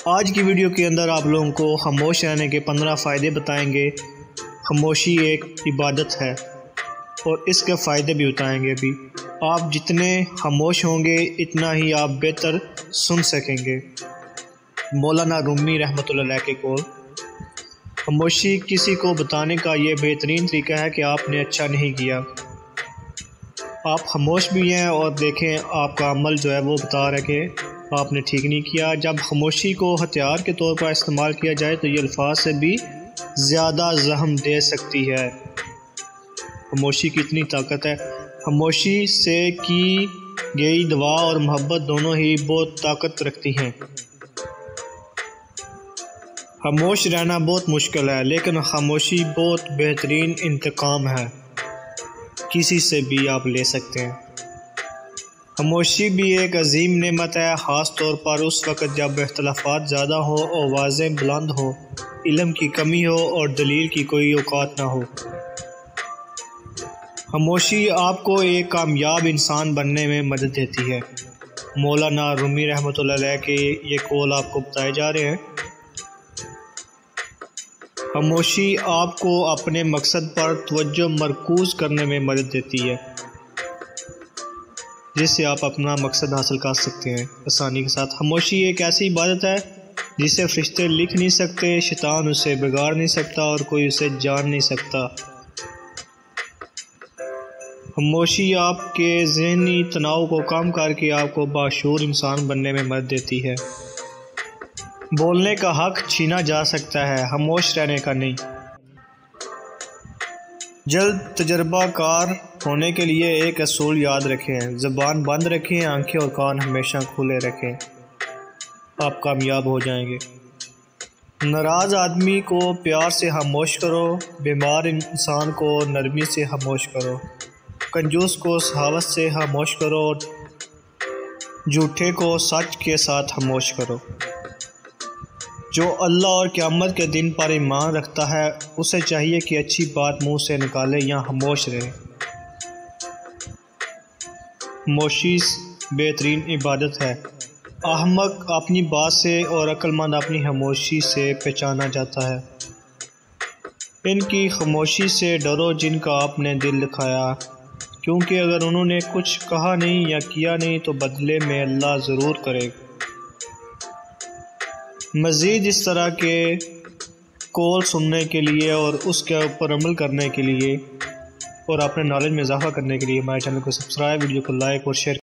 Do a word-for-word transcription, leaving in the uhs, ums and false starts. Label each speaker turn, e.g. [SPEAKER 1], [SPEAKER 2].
[SPEAKER 1] آج کی ویڈیو کے اندر آپ لوگوں کو خاموش رہنے کے پندرہ فائدے بتائیں گے۔ خاموشی ایک عبادت ہے اور اس کے فائدے بھی بتائیں گے بھی۔ آپ جتنے خاموش ہوں گے اتنا ہی آپ بہتر سن سکیں گے۔ مولانا رومی رحمۃ اللہ علیہ کے قول، خاموشی کسی کو بتانے کا یہ بہترین طریقہ ہے کہ آپ نے اچھا نہیں کیا۔ آپ خاموش بھی ہیں اور دیکھیں آپ کا عمل جو ہے وہ بتا رہا ہے کہ آپ نے ٹھیک نہیں کیا۔ جب خاموشی کو ہتھیار کے طور پر استعمال کیا جائے تو یہ الفاظ سے بھی زیادہ زخم دے سکتی ہے۔ خاموشی کی اتنی طاقت ہے۔ خاموشی سے کی گئی دعا اور محبت دونوں ہی بہت طاقت رکھتی ہیں۔ خاموش رہنا بہت مشکل ہے لیکن خاموشی بہت بہترین انتقام ہے، کسی سے بھی آپ لے سکتے ہیں۔ خاموشی بھی ایک عظیم نعمت ہے، خاص طور پر اس وقت جب اختلافات زیادہ ہو، آوازیں بلند ہو، علم کی کمی ہو اور دلیل کی کوئی اوقات نہ ہو۔ خاموشی آپ کو ایک کامیاب انسان بننے میں مدد دیتی ہے۔ مولانا رومی رحمۃ اللہ علیہ کے یہ قول آپ کو بتائے جا رہے ہیں۔ خاموشی آپ کو اپنے مقصد پر توجہ مرکوز کرنے میں مدد دیتی ہے، جس سے آپ اپنا مقصد حاصل کر سکتے ہیں آسانی کے ساتھ۔ خاموشی ایک ایسی عبادت ہے جسے فرشتے لکھ نہیں سکتے، شیطان اسے بگاڑ نہیں سکتا اور کوئی اسے جان نہیں سکتا۔ خاموشی آپ کے ذہنی تناؤ کو کم کر کے آپ کو باشعور انسان بننے میں مدد دیتی ہے۔ بولنے کا حق چھینا جا سکتا ہے، خاموش رہنے کا نہیں۔ جلد تجربہ کار ہونے کے لیے ایک اصول یاد رکھیں، زبان بند رکھیں، آنکھیں اور کان ہمیشہ کھلے رکھیں، آپ کامیاب ہو جائیں گے۔ ناراض آدمی کو پیار سے خاموش کرو، بیمار انسان کو نرمی سے خاموش کرو، کنجوس کو سخاوت سے خاموش کرو، جھوٹے کو سچ کے ساتھ خاموش کرو۔ جو اللہ اور قیامت کے دن پر ایمان رکھتا ہے اسے چاہیے کہ اچھی بات منہ سے نکالے یا خاموش رہے۔ خاموشی بہترین عبادت ہے۔ احمق اپنی بات سے اور عقل مند اپنی خاموشی سے پہچانا جاتا ہے۔ ان کی خاموشی سے ڈرو جن کا آپ نے دل دکھایا، کیونکہ اگر انہوں نے کچھ کہا نہیں یا کیا نہیں تو بدلے میں اللہ ضرور کرے گا۔ مزید اس طرح کے قول سننے کے لیے اور اس کے اوپر عمل کرنے کے لیے اور اپنے نالج میں اضافہ کرنے کے لیے ہمارے چینل کو سبسکرائب، ویڈیو کو لائک اور شیئر